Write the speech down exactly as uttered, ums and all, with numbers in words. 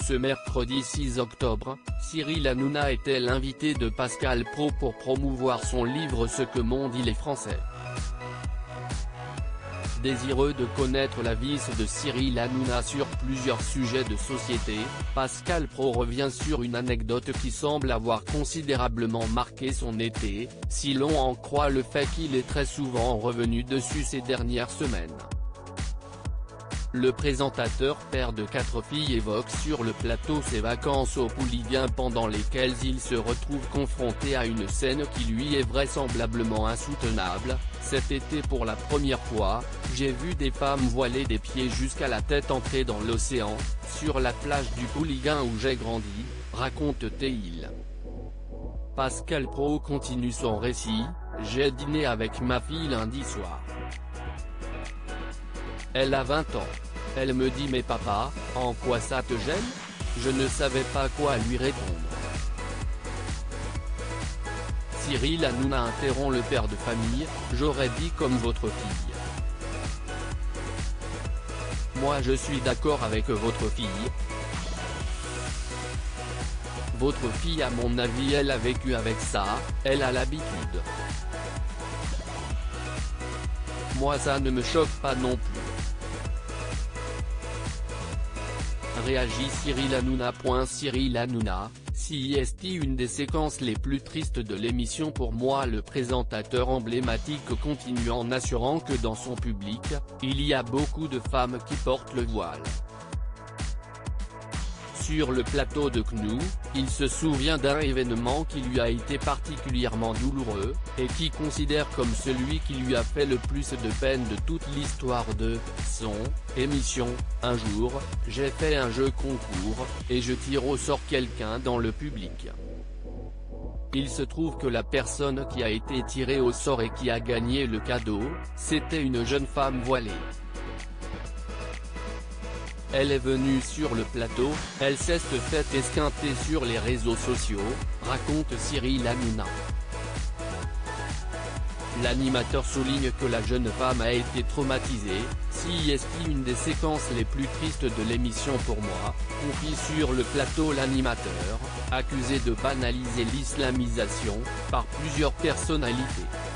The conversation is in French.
Ce mercredi six octobre, Cyril Hanouna était l'invité de Pascal Praud pour promouvoir son livre Ce que m'ont dit les Français. Désireux de connaître la vie de Cyril Hanouna sur plusieurs sujets de société, Pascal Praud revient sur une anecdote qui semble avoir considérablement marqué son été, si l'on en croit le fait qu'il est très souvent revenu dessus ces dernières semaines. Le présentateur, père de quatre filles, évoque sur le plateau ses vacances au Pouliguen pendant lesquelles il se retrouve confronté à une scène qui lui est vraisemblablement insoutenable. Cet été, pour la première fois, j'ai vu des femmes voilées des pieds jusqu'à la tête entrer dans l'océan, sur la plage du Pouliguen où j'ai grandi, raconte-t-il. Pascal Praud continue son récit: j'ai dîné avec ma fille lundi soir. Elle a vingt ans. Elle me dit: mais papa, en quoi ça te gêne? Je ne savais pas quoi lui répondre. Cyril Hanouna interrompt le père de famille: j'aurais dit comme votre fille. Moi je suis d'accord avec votre fille. Votre fille, à mon avis, elle a vécu avec ça, elle a l'habitude. Moi ça ne me choque pas non plus. Réagit Cyril Hanouna. Cyril Hanouna, C S T. Une des séquences les plus tristes de l'émission pour moi. Le présentateur emblématique continue en assurant que dans son public, il y a beaucoup de femmes qui portent le voile. Sur le plateau de C N U, il se souvient d'un événement qui lui a été particulièrement douloureux, et qui considère comme celui qui lui a fait le plus de peine de toute l'histoire de son émission. Un jour, j'ai fait un jeu concours, et je tire au sort quelqu'un dans le public. Il se trouve que la personne qui a été tirée au sort et qui a gagné le cadeau, c'était une jeune femme voilée. Elle est venue sur le plateau, elle s'est fait esquinter sur les réseaux sociaux, raconte Cyril Hanouna. L'animateur souligne que la jeune femme a été traumatisée. C S T. Une des séquences les plus tristes de l'émission pour moi, confie sur le plateau l'animateur, accusé de banaliser l'islamisation, par plusieurs personnalités.